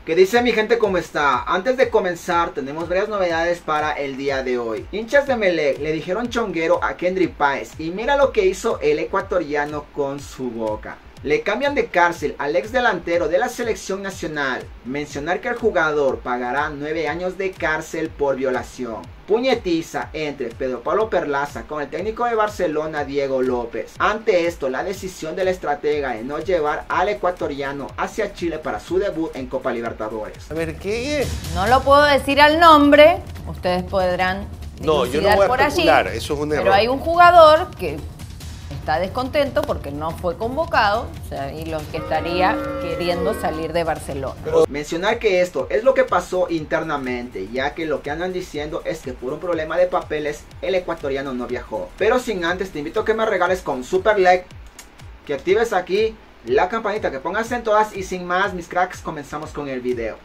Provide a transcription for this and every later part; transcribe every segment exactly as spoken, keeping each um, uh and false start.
¿Qué dice mi gente? ¿Cómo está? Antes de comenzar tenemos varias novedades para el día de hoy. Hinchas de Emelec le dijeron chonguero a Kendry Páez y mira lo que hizo el ecuatoriano con su boca. Le cambian de cárcel al ex delantero de la selección nacional. Mencionar que el jugador pagará nueve años de cárcel por violación. Puñetiza entre Pedro Pablo Perlaza con el técnico de Barcelona Diego López. Ante esto, la decisión del estratega de no llevar al ecuatoriano hacia Chile para su debut en Copa Libertadores. A ver, ¿qué? No lo puedo decir al nombre, ustedes podrán No, yo no voy a por especular, allí, eso es un error. pero hay un jugador que está descontento porque no fue convocado, o sea, y lo que estaría queriendo salir de Barcelona. Pero mencionar que esto es lo que pasó internamente, ya que lo que andan diciendo es que por un problema de papeles el ecuatoriano no viajó. Pero sin antes te invito a que me regales con super like, que actives aquí la campanita, que pongas en todas y sin más mis cracks comenzamos con el video.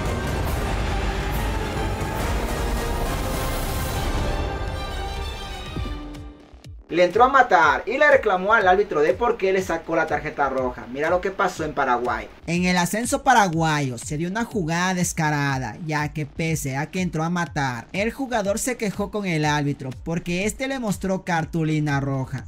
Le entró a matar y le reclamó al árbitro de por qué le sacó la tarjeta roja. Mira lo que pasó en Paraguay. En el ascenso paraguayo se dio una jugada descarada, ya que pese a que entró a matar, el jugador se quejó con el árbitro porque este le mostró cartulina roja.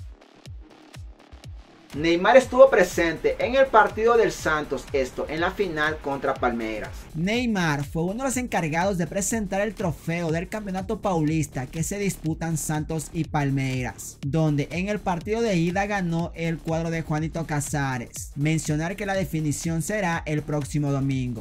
Neymar estuvo presente en el partido del Santos, esto en la final contra Palmeiras. Neymar fue uno de los encargados de presentar el trofeo del campeonato paulista que se disputan Santos y Palmeiras, donde en el partido de ida ganó el cuadro de Juanito Casares. Mencionar que la definición será el próximo domingo.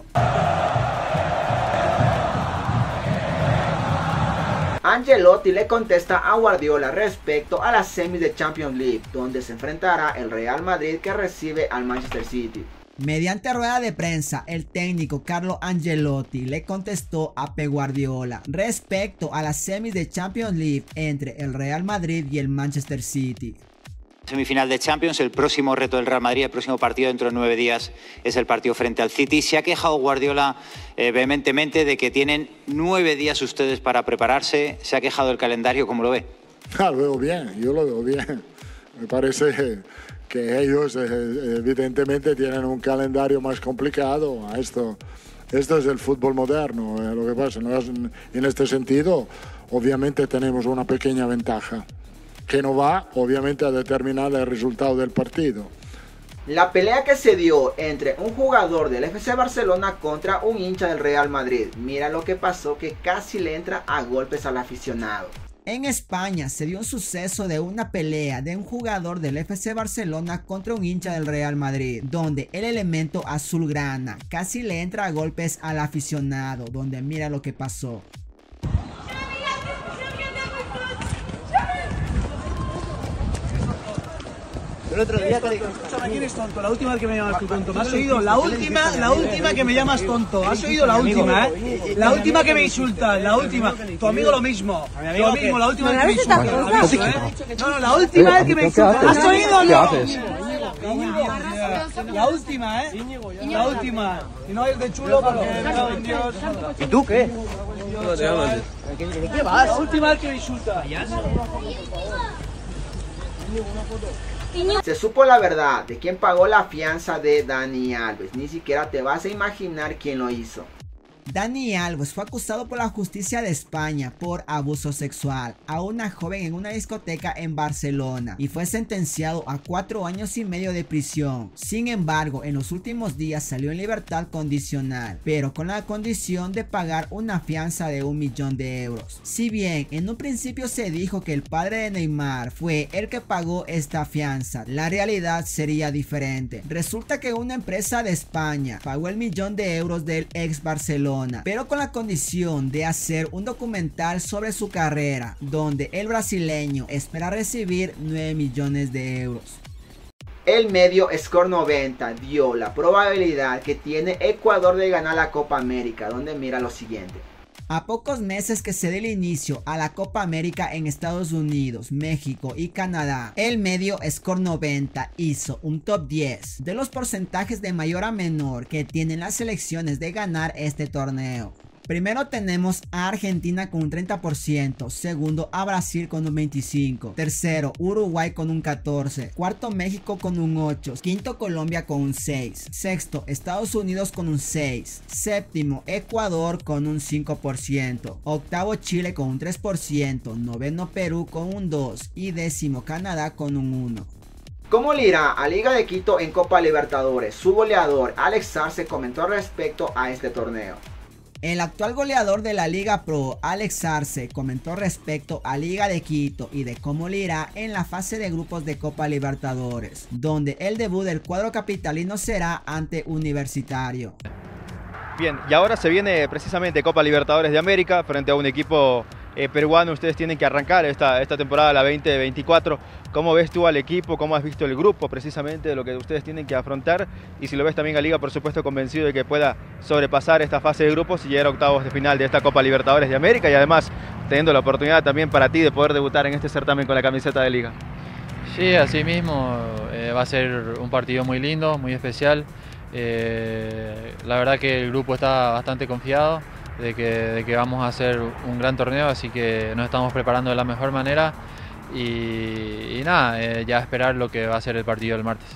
Ancelotti le contesta a Guardiola respecto a las semis de Champions League, donde se enfrentará el Real Madrid que recibe al Manchester City. Mediante rueda de prensa, el técnico Carlo Ancelotti le contestó a Pep Guardiola respecto a las semis de Champions League entre el Real Madrid y el Manchester City. Semifinal de Champions, el próximo reto del Real Madrid, el próximo partido dentro de nueve días es el partido frente al City. Se ha quejado Guardiola eh, vehementemente de que tienen nueve días ustedes para prepararse. Se ha quejado el calendario, ¿cómo lo ve? Ah, lo veo bien, yo lo veo bien. Me parece que ellos eh, evidentemente tienen un calendario más complicado. Esto, esto es el fútbol moderno, eh, lo que pasa. ¿No? En este sentido, obviamente tenemos una pequeña ventaja, que no va obviamente a determinar el resultado del partido. La pelea que se dio entre un jugador del F C Barcelona contra un hincha del Real Madrid. Mira lo que pasó, que casi le entra a golpes al aficionado. En España se dio un suceso de una pelea de un jugador del F C Barcelona contra un hincha del Real Madrid, donde el elemento azulgrana casi le entra a golpes al aficionado, donde mira lo que pasó. El otro día te digo, escúchame, ¿quién es tonto? La última vez que me llamas tú tonto. ¿Me has oído? La última, la última que me llamas tonto. ¿Has oído la última, eh? La última que me insultas, la última. Tu amigo lo mismo. Tu amigo, la última vez que me insultas. No, no, la última vez que me insultas. ¿Has oído o no? La última, ¿eh? La última. Y no es de chulo porque me cago en Dios. ¿Y tú qué? ¿De qué vas? La última vez que me insultas. Se supo la verdad de quién pagó la fianza de Dani Alves. Ni siquiera te vas a imaginar quién lo hizo. Dani Alves fue acusado por la justicia de España por abuso sexual a una joven en una discoteca en Barcelona y fue sentenciado a cuatro años y medio de prisión. Sin embargo, en los últimos días salió en libertad condicional, pero con la condición de pagar una fianza de un millón de euros. Si bien en un principio se dijo que el padre de Neymar fue el que pagó esta fianza, la realidad sería diferente. Resulta que una empresa de España pagó el millón de euros del ex Barcelona, pero con la condición de hacer un documental sobre su carrera, donde el brasileño espera recibir nueve millones de euros. El medio Score noventa dio la probabilidad que tiene Ecuador de ganar la Copa América, donde mira lo siguiente. A pocos meses que se dé el inicio a la Copa América en Estados Unidos, México y Canadá, el medio Score noventa hizo un top diez de los porcentajes de mayor a menor que tienen las selecciones de ganar este torneo. Primero tenemos a Argentina con un treinta por ciento, segundo a Brasil con un veinticinco por ciento, tercero Uruguay con un catorce por ciento, cuarto México con un ocho por ciento, quinto Colombia con un seis por ciento, sexto Estados Unidos con un seis por ciento, séptimo Ecuador con un cinco por ciento, octavo Chile con un tres por ciento, noveno Perú con un dos por ciento y décimo Canadá con un uno por ciento. ¿Cómo le irá a Liga de Quito en Copa Libertadores? Su goleador Alex Arce comentó respecto a este torneo. El actual goleador de la Liga Pro, Alex Arce, comentó respecto a Liga de Quito y de cómo le irá en la fase de grupos de Copa Libertadores, donde el debut del cuadro capitalino será ante Universitario. Bien, y ahora se viene precisamente Copa Libertadores de América frente a un equipo eh, peruano. Ustedes tienen que arrancar esta, esta temporada, la veinte veinticuatro. ¿Cómo ves tú al equipo? ¿Cómo has visto el grupo precisamente de lo que ustedes tienen que afrontar? Y si lo ves también a Liga, por supuesto, convencido de que pueda sobrepasar esta fase de grupos y llegar a octavos de final de esta Copa Libertadores de América, y además teniendo la oportunidad también para ti de poder debutar en este certamen con la camiseta de Liga. Sí, así mismo, eh, va a ser un partido muy lindo, muy especial. Eh, la verdad que el grupo está bastante confiado de que, de que vamos a hacer un gran torneo, así que nos estamos preparando de la mejor manera y, y nada, eh, ya esperar lo que va a ser el partido del martes.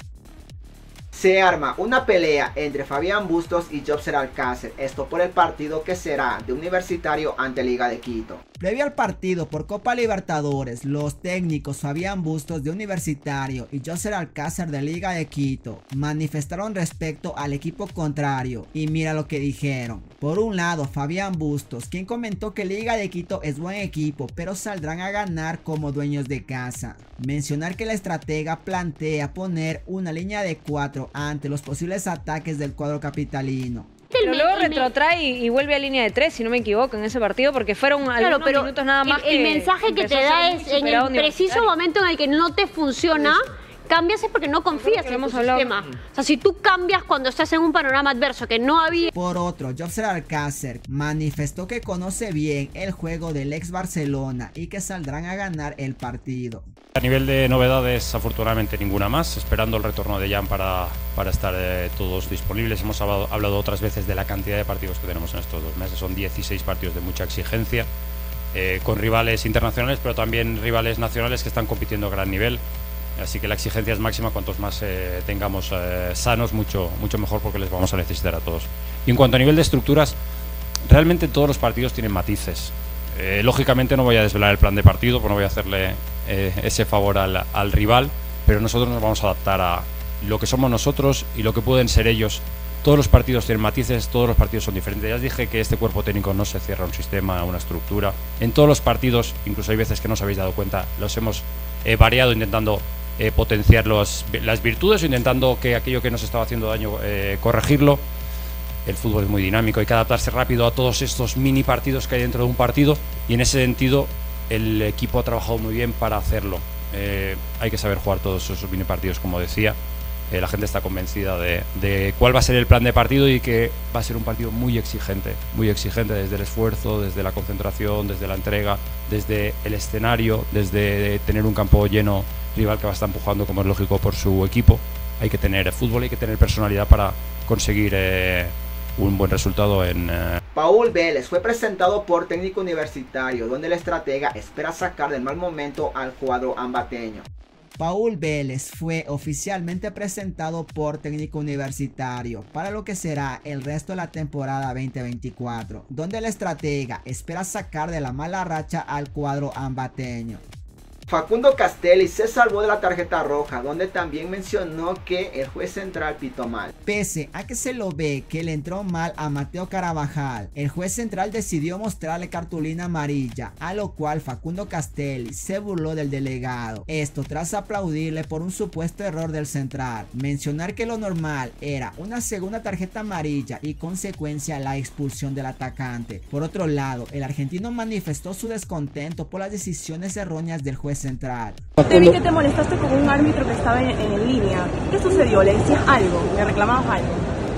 Se arma una pelea entre Fabián Bustos y Jobser Alcácer, esto por el partido que será de Universitario ante Liga de Quito. Previo al partido por Copa Libertadores, los técnicos Fabián Bustos de Universitario y Jobser Alcácer de Liga de Quito manifestaron respecto al equipo contrario y mira lo que dijeron. Por un lado, Fabián Bustos, quien comentó que Liga de Quito es buen equipo, pero saldrán a ganar como dueños de casa. Mencionar que la estratega plantea poner una línea de cuatro ante los posibles ataques del cuadro capitalino. Pero luego retrotrae y, y vuelve a línea de tres, si no me equivoco, en ese partido, porque fueron claro, algunos pero minutos nada más. El, el mensaje que te da es, en el preciso momento en el que no te funciona, cambias es porque no confías en tu sistema. O sea, si tú cambias cuando estás en un panorama adverso que no había... Por otro, Jobser Alcácer manifestó que conoce bien el juego del ex Barcelona y que saldrán a ganar el partido. A nivel de novedades, afortunadamente ninguna más, esperando el retorno de Jan para, para estar eh, todos disponibles. Hemos hablado, hablado otras veces de la cantidad de partidos que tenemos en estos dos meses, son dieciséis partidos de mucha exigencia, eh, con rivales internacionales, pero también rivales nacionales que están compitiendo a gran nivel. Así que la exigencia es máxima, cuantos más eh, tengamos eh, sanos, mucho, mucho mejor, porque les vamos a necesitar a todos. Y en cuanto a nivel de estructuras, realmente todos los partidos tienen matices. Eh, lógicamente no voy a desvelar el plan de partido, porque no voy a hacerle eh, ese favor al, al rival, pero nosotros nos vamos a adaptar a lo que somos nosotros y lo que pueden ser ellos. Todos los partidos tienen matices, todos los partidos son diferentes. Ya os dije que este cuerpo técnico no se cierra a un sistema, a una estructura. En todos los partidos, incluso hay veces que no os habéis dado cuenta, los hemos eh, variado intentando eh, potenciar los, las virtudes o intentando que aquello que nos estaba haciendo daño, eh, corregirlo. El fútbol es muy dinámico, hay que adaptarse rápido a todos estos mini partidos que hay dentro de un partido, y en ese sentido el equipo ha trabajado muy bien para hacerlo. Eh, hay que saber jugar todos esos mini partidos, como decía. Eh, la gente está convencida de, de cuál va a ser el plan de partido y que va a ser un partido muy exigente, muy exigente desde el esfuerzo, desde la concentración, desde la entrega, desde el escenario, desde tener un campo lleno, rival que va a estar empujando, como es lógico, por su equipo. Hay que tener fútbol, hay que tener personalidad para conseguir eh, un buen resultado en... Eh... Paul Vélez fue presentado por Técnico Universitario, donde el estratega espera sacar del mal momento al cuadro ambateño. Paul Vélez fue oficialmente presentado por Técnico Universitario para lo que será el resto de la temporada veinte veinticuatro, donde el estratega espera sacar de la mala racha al cuadro ambateño. Facundo Castelli se salvó de la tarjeta roja, donde también mencionó que el juez central pitó mal. Pese a que se lo ve que le entró mal a Mateo Carabajal, el juez central decidió mostrarle cartulina amarilla, a lo cual Facundo Castelli se burló del delegado. Esto tras aplaudirle por un supuesto error del central. Mencionar que lo normal era una segunda tarjeta amarilla y consecuencia la expulsión del atacante. Por otro lado, el argentino manifestó su descontento por las decisiones erróneas del juez central. Te vi que te molestaste con un árbitro que estaba en, en línea. ¿Qué sucedió? ¿Le decías algo? ¿Le reclamabas algo?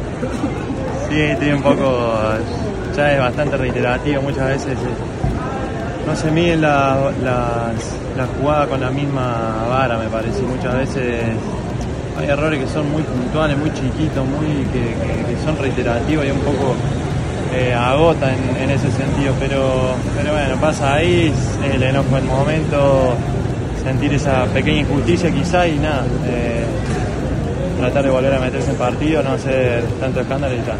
Sí, estoy un poco... ya es bastante reiterativo muchas veces. No se miden la, la, la jugada con la misma vara, me parece. Muchas veces hay errores que son muy puntuales, muy chiquitos, muy que, que, que son reiterativos y un poco eh, agota en, en ese sentido, pero, pero bueno, pasa ahí, el enojo del momento, sentir esa pequeña injusticia quizá y nada, eh, tratar de volver a meterse en partido, no hacer tanto escándalo y ya.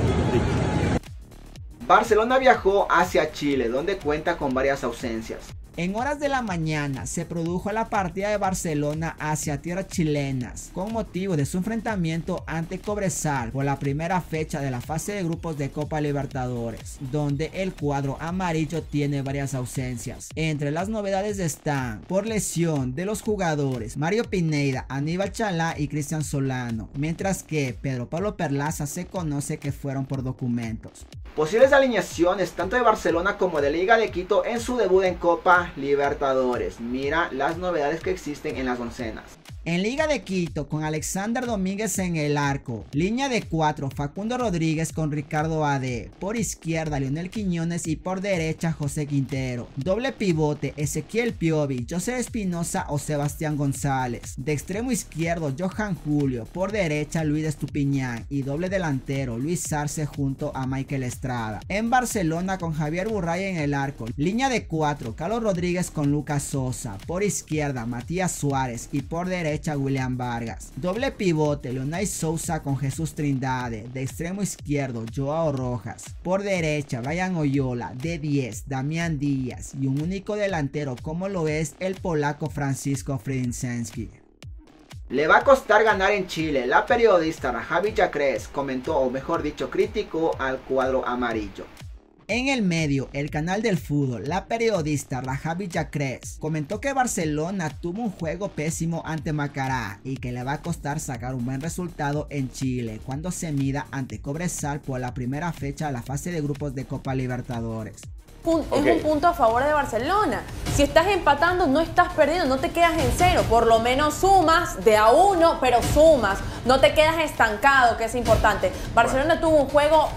Barcelona viajó hacia Chile, donde cuenta con varias ausencias. En horas de la mañana se produjo la partida de Barcelona hacia tierras chilenas con motivo de su enfrentamiento ante Cobresal por la primera fecha de la fase de grupos de Copa Libertadores, donde el cuadro amarillo tiene varias ausencias. Entre las novedades están por lesión de los jugadores Mario Pineda, Aníbal Chalá y Cristian Solano, mientras que Pedro Pablo Perlaza se conoce que fueron por documentos. Posibles alineaciones tanto de Barcelona como de Liga de Quito en su debut en Copa Libertadores. Mira las novedades que existen en las oncenas. En Liga de Quito con Alexander Domínguez en el arco, línea de cuatro Facundo Rodríguez con Ricardo A D, por izquierda Leonel Quiñones y por derecha José Quintero, doble pivote Ezequiel Piovi, José Espinosa o Sebastián González, de extremo izquierdo Johan Julio, por derecha Luis Estupiñán y doble delantero Luis Arce junto a Michael Estrada. En Barcelona con Javier Burray en el arco, línea de cuatro Carlos Rodríguez con Lucas Sosa, por izquierda Matías Suárez y por derecha William Vargas, doble pivote Leonay Sousa con Jesús Trindade, de extremo izquierdo Joao Rojas, por derecha Brian Oyola, de diez Damián Díaz y un único delantero como lo es el polaco Francisco Fridzinski. Le va a costar ganar en Chile. La periodista Rajavi Jacres comentó, o mejor dicho criticó al cuadro amarillo. En el medio, el canal del fútbol, la periodista Rajavi Jacres comentó que Barcelona tuvo un juego pésimo ante Macará y que le va a costar sacar un buen resultado en Chile cuando se mida ante Cobresal por la primera fecha de la fase de grupos de Copa Libertadores. Es okay. Un punto a favor de Barcelona. Si estás empatando, no estás perdiendo, no te quedas en cero. Por lo menos sumas de a uno, pero sumas. No te quedas estancado, que es importante. Barcelona bueno. tuvo un juego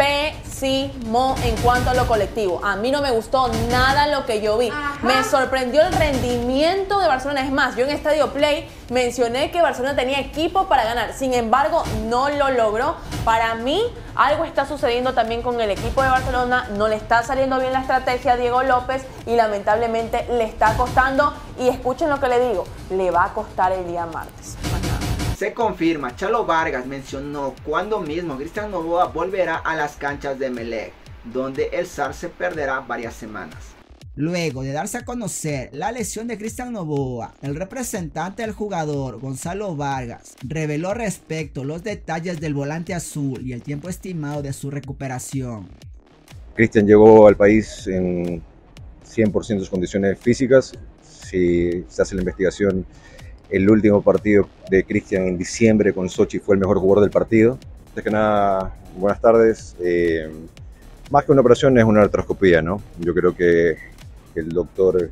pésimo en cuanto a lo colectivo. A mí no me gustó nada lo que yo vi. Ajá. Me sorprendió el rendimiento de Barcelona. Es más, yo en Estadio Play mencioné que Barcelona tenía equipo para ganar. Sin embargo, no lo logró. Para mí, algo está sucediendo también con el equipo de Barcelona. No le está saliendo bien la estrategia a Diego López y lamentablemente le está costando. Y escuchen lo que le digo, le va a costar el día martes. Se confirma, Chalo Vargas mencionó cuando mismo Cristian Noboa volverá a las canchas de Emelec, donde el S A R se perderá varias semanas. Luego de darse a conocer la lesión de Cristian Noboa, el representante del jugador, Gonzalo Vargas, reveló respecto los detalles del volante azul y el tiempo estimado de su recuperación. Cristian llegó al país en cien por ciento de sus condiciones físicas. Si se hace la investigación, el último partido de Cristian en diciembre con Sochi fue el mejor jugador del partido. Antes que nada, buenas tardes. Eh, más que una operación es una artroscopía, ¿no? Yo creo que el doctor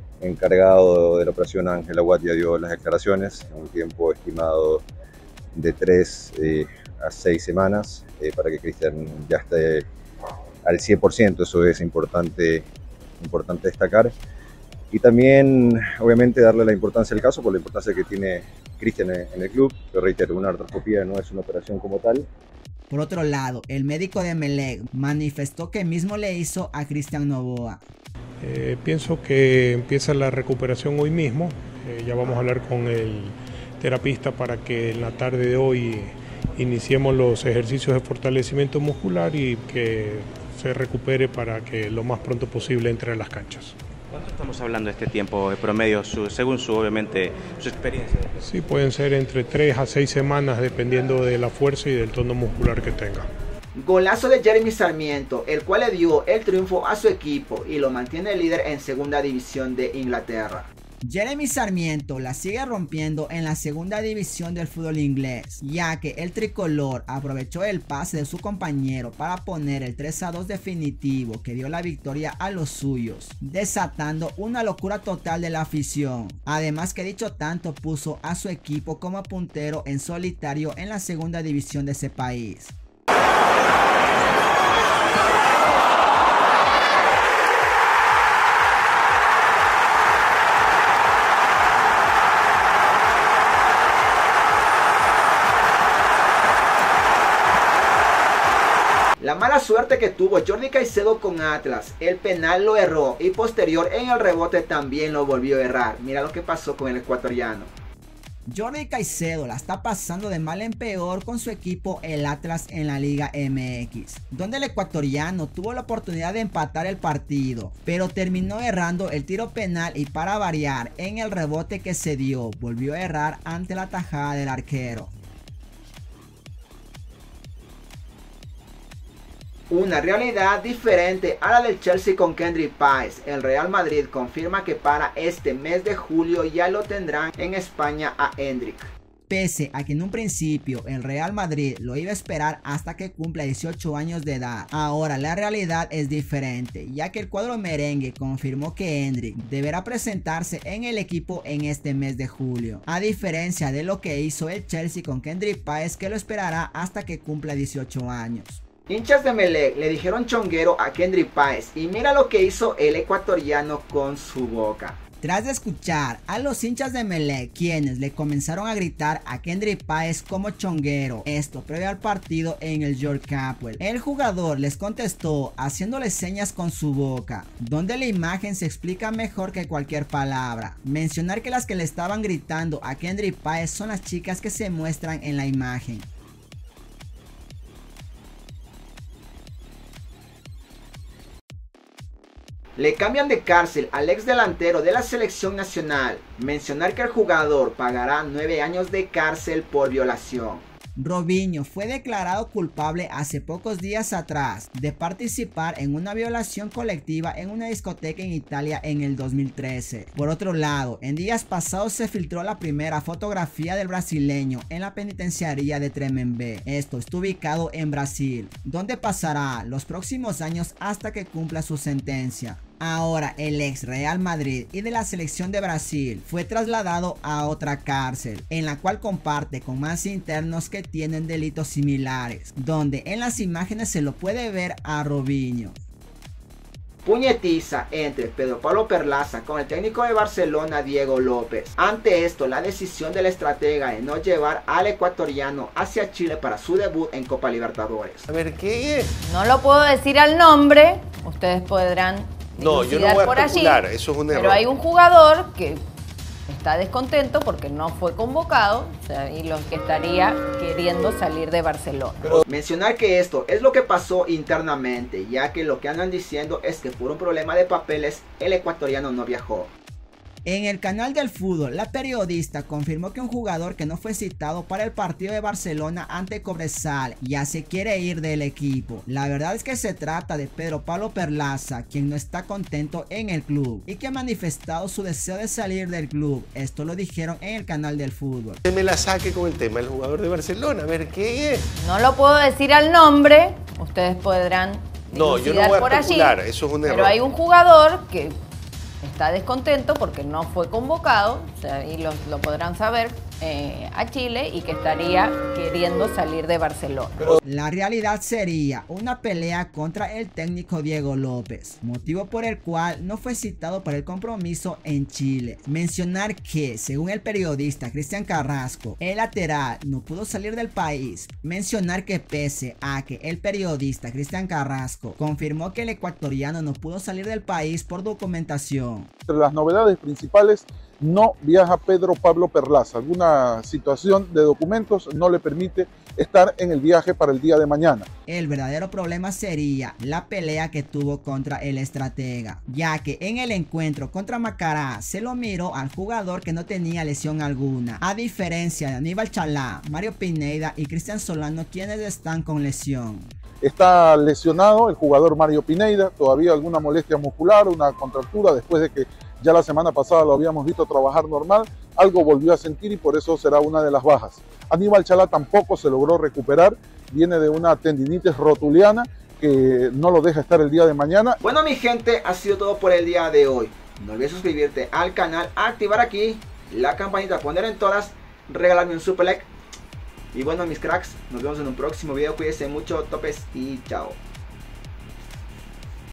encargado de la operación, Ángel Aguad, ya dio las declaraciones en un tiempo estimado de tres eh, a seis semanas eh, para que Cristian ya esté al cien por ciento. Eso es importante, importante destacar. Y también, obviamente, darle la importancia al caso por la importancia que tiene Cristian en el club. Pero reitero, una artroscopía no es una operación como tal. Por otro lado, el médico de Emelec manifestó que mismo le hizo a Cristian Noboa. Eh, pienso que empieza la recuperación hoy mismo. Eh, ya vamos a hablar con el terapista para que en la tarde de hoy iniciemos los ejercicios de fortalecimiento muscular y que se recupere para que lo más pronto posible entre a las canchas. ¿Cuánto estamos hablando de este tiempo de promedio, su, según su, obviamente, su experiencia? Sí, pueden ser entre tres a seis semanas dependiendo de la fuerza y del tono muscular que tenga. Golazo de Jeremy Sarmiento, el cual le dio el triunfo a su equipo y lo mantiene líder en segunda división de Inglaterra. Jeremy Sarmiento la sigue rompiendo en la segunda división del fútbol inglés, ya que el tricolor aprovechó el pase de su compañero para poner el tres a dos definitivo que dio la victoria a los suyos, desatando una locura total de la afición. Además que dicho tanto puso a su equipo como puntero en solitario en la segunda división de ese país. La mala suerte que tuvo Jordi Caicedo con Atlas, el penal lo erró y posterior en el rebote también lo volvió a errar. Mira lo que pasó con el ecuatoriano. Jordi Caicedo la está pasando de mal en peor con su equipo el Atlas en la Liga M X, donde el ecuatoriano tuvo la oportunidad de empatar el partido, pero terminó errando el tiro penal y para variar en el rebote que se dio, volvió a errar ante la tajada del arquero. Una realidad diferente a la del Chelsea con Kendrick Páez. El Real Madrid confirma que para este mes de julio ya lo tendrán en España a Endrick. Pese a que en un principio el Real Madrid lo iba a esperar hasta que cumpla dieciocho años de edad, ahora la realidad es diferente, ya que el cuadro merengue confirmó que Endrick deberá presentarse en el equipo en este mes de julio, a diferencia de lo que hizo el Chelsea con Kendrick Páez, que lo esperará hasta que cumpla dieciocho años. Hinchas de Emelec le dijeron chonguero a Kendrick Páez y mira lo que hizo el ecuatoriano con su boca. Tras de escuchar a los hinchas de Emelec, quienes le comenzaron a gritar a Kendrick Páez como chonguero, esto previo al partido en el George Capwell, el jugador les contestó haciéndole señas con su boca, donde la imagen se explica mejor que cualquier palabra. Mencionar que las que le estaban gritando a Kendrick Páez son las chicas que se muestran en la imagen. Le cambian de cárcel al ex delantero de la selección nacional. Mencionar que el jugador pagará nueve años de cárcel por violación. Robinho fue declarado culpable hace pocos días atrás de participar en una violación colectiva en una discoteca en Italia en el dos mil trece. Por otro lado, en días pasados se filtró la primera fotografía del brasileño en la penitenciaría de Tremembé. Esto está ubicado en Brasil, donde pasará los próximos años hasta que cumpla su sentencia. Ahora el ex Real Madrid y de la selección de Brasil fue trasladado a otra cárcel, en la cual comparte con más internos que tienen delitos similares, donde en las imágenes se lo puede ver a Robinho. Puñetiza entre Pedro Pablo Perlaza con el técnico de Barcelona Diego López. Ante esto, la decisión del estratega de no llevar al ecuatoriano hacia Chile para su debut en Copa Libertadores. A ver, ¿qué es? No lo puedo decir al nombre, ustedes podrán No, yo no voy a por especular, allí, eso es un pero error. hay un jugador que está descontento porque no fue convocado, o sea, y los que estaría queriendo salir de Barcelona. Pero mencionar que esto es lo que pasó internamente, ya que lo que andan diciendo es que por un problema de papeles el ecuatoriano no viajó. En el canal del fútbol, la periodista confirmó que un jugador que no fue citado para el partido de Barcelona ante Cobresal ya se quiere ir del equipo. La verdad es que se trata de Pedro Pablo Perlaza, quien no está contento en el club y que ha manifestado su deseo de salir del club. Esto lo dijeron en el canal del fútbol. Se me la saque con el tema del jugador de Barcelona, a ver qué es. No lo puedo decir al nombre, ustedes podrán No, yo no voy a por allí, especular, eso es un error. pero hay un jugador que está descontento porque no fue convocado, o sea, y lo, lo podrán saber eh, a Chile, y que estaría queriendo salir de Barcelona. La realidad sería una pelea contra el técnico Diego López, motivo por el cual no fue citado para el compromiso en Chile. Mencionar que, según el periodista Cristian Carrasco, el lateral no pudo salir del país. Mencionar que pese a que el periodista Cristian Carrasco confirmó que el ecuatoriano no pudo salir del país por documentación. Entre las novedades principales, no viaja Pedro Pablo Perlaza. Alguna situación de documentos no le permite estar en el viaje para el día de mañana. El verdadero problema sería la pelea que tuvo contra el estratega, ya que en el encuentro contra Macará se lo miró al jugador que no tenía lesión alguna, a diferencia de Aníbal Chalá, Mario Pineda y Cristian Solano, quienes están con lesión. Está lesionado el jugador Mario Pineda, todavía alguna molestia muscular, una contractura después de que ya la semana pasada lo habíamos visto trabajar normal, algo volvió a sentir y por eso será una de las bajas. Aníbal Chalá tampoco se logró recuperar, viene de una tendinitis rotuliana que no lo deja estar el día de mañana. Bueno, mi gente, ha sido todo por el día de hoy. No olvides suscribirte al canal, activar aquí la campanita, poner en todas, regalarme un super like. Y bueno, mis cracks, nos vemos en un próximo video. Cuídense mucho, topes y chao.